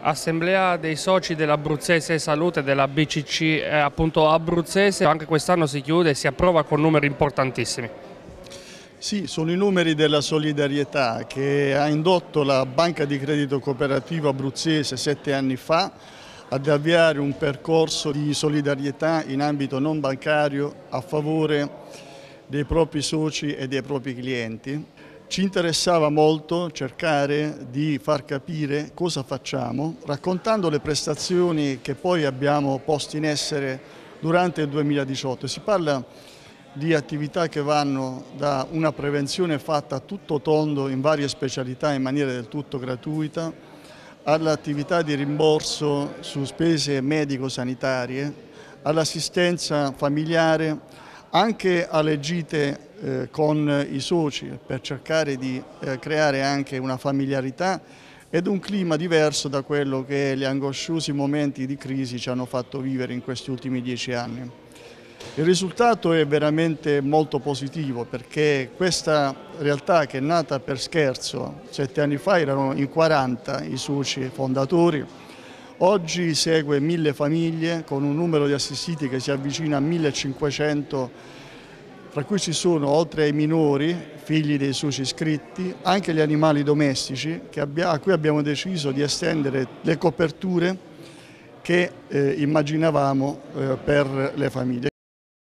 Assemblea dei soci dell'Abruzzese Salute della BCC appunto abruzzese, anche quest'anno si chiude e si approva con numeri importantissimi. Sì, sono i numeri della solidarietà che ha indotto la Banca di Credito Cooperativo Abruzzese 7 anni fa ad avviare un percorso di solidarietà in ambito non bancario a favore dei propri soci e dei propri clienti. Ci interessava molto cercare di far capire cosa facciamo, raccontando le prestazioni che poi abbiamo posto in essere durante il 2018. Si parla di attività che vanno da una prevenzione fatta a tutto tondo in varie specialità in maniera del tutto gratuita, all'attività di rimborso su spese medico-sanitarie, all'assistenza familiare, anche alle gite con i soci per cercare di creare anche una familiarità ed un clima diverso da quello che gli angosciosi momenti di crisi ci hanno fatto vivere in questi ultimi 10 anni. Il risultato è veramente molto positivo perché questa realtà, che è nata per scherzo 7 anni fa, erano in 40 i soci fondatori, oggi segue 1000 famiglie con un numero di assistiti che si avvicina a 1500, tra cui ci sono, oltre ai minori, figli dei soci iscritti, anche gli animali domestici a cui abbiamo deciso di estendere le coperture che immaginavamo per le famiglie.